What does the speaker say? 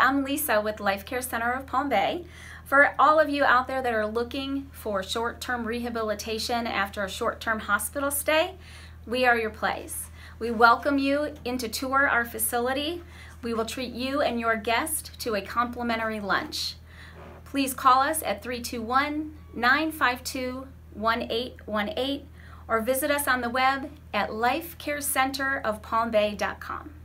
I'm Lisa with Life Care Center of Palm Bay. For all of you out there that are looking for short-term rehabilitation after a short-term hospital stay, we are your place. We welcome you in to tour our facility. We will treat you and your guest to a complimentary lunch. Please call us at 321-952-1818 or visit us on the web at lifecarecenterofpalmbay.com.